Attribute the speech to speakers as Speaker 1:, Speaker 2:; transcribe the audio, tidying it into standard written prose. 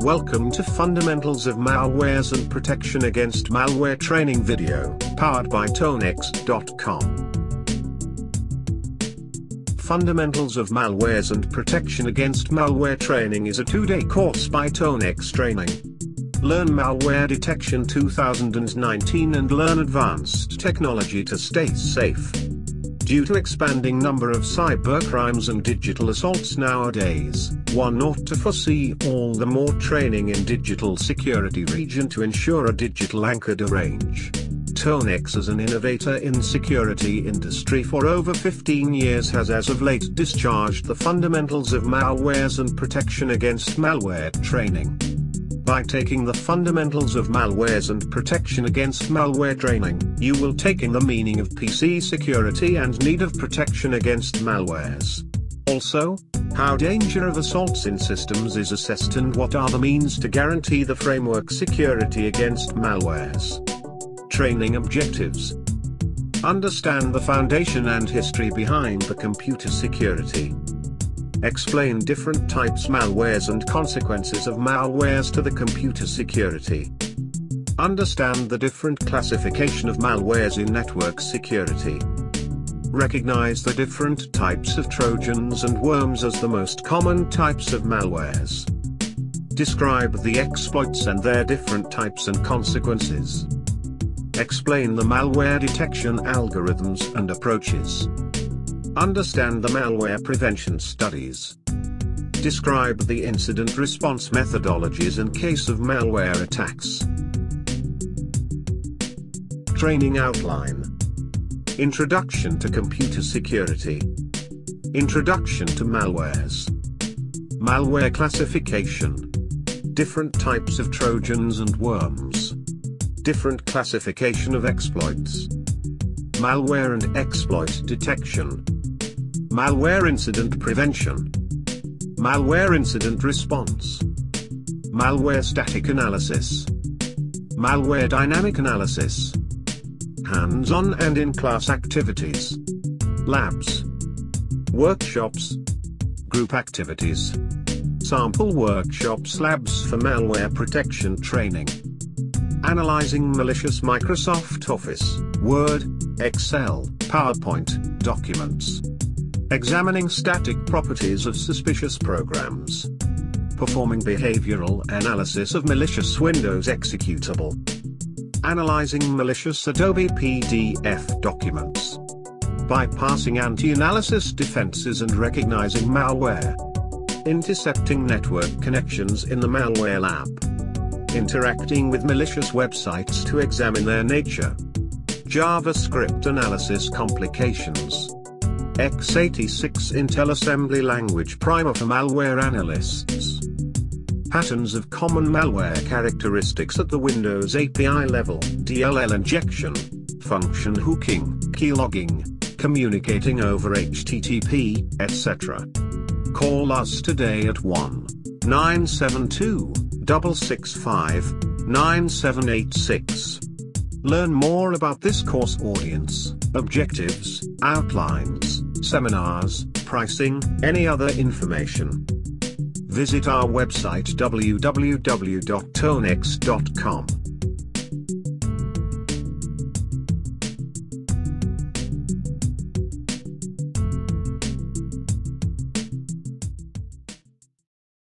Speaker 1: Welcome to Fundamentals of Malwares and Protection Against Malware training video, powered by Tonex.com. Fundamentals of Malwares and Protection Against Malware Training is a 2-day course by Tonex Training. Learn Malware Detection 2019 and learn advanced technology to stay safe. Due to expanding number of cybercrimes and digital assaults nowadays, one ought to foresee all the more training in digital security region to ensure a digital anchored range. Tonex, as an innovator in security industry for over 15 years, has as of late discharged the fundamentals of malwares and protection against malware training. By taking the fundamentals of malwares and protection against malware training, you will take in the meaning of PC security and need of protection against malwares. Also, how danger of assaults in systems is assessed and what are the means to guarantee the framework security against malwares. Training objectives. Understand the foundation and history behind the computer security. Explain different types malwares and consequences of malwares to the computer security. Understand the different classification of malwares in network security. Recognize the different types of Trojans and worms as the most common types of malwares. Describe the exploits and their different types and consequences. Explain the malware detection algorithms and approaches. Understand the malware prevention studies. Describe the incident response methodologies in case of malware attacks. Training outline. Introduction to computer security. Introduction to malwares. Malware classification. Different types of Trojans and worms. Different classification of exploits. Malware and exploit detection. Malware incident prevention. Malware incident response. Malware static analysis. Malware dynamic analysis. Hands-on and in-class activities. Labs. Workshops. Group activities. Sample workshops, labs for malware protection training. Analyzing malicious Microsoft Office, Word, Excel, PowerPoint documents. Examining static properties of suspicious programs. Performing behavioral analysis of malicious Windows executable. Analyzing malicious Adobe PDF documents. Bypassing anti-analysis defenses and recognizing malware. Intercepting network connections in the malware lab. Interacting with malicious websites to examine their nature. JavaScript analysis complications. x86 Intel assembly language primer for malware analysts. Patterns of common malware characteristics at the Windows API level, DLL injection, function hooking, keylogging, communicating over HTTP, etc. Call us today at 1-972-665-9786. Learn more about this course audience, objectives, outlines, seminars, pricing, any other information. Visit our website www.tonex.com.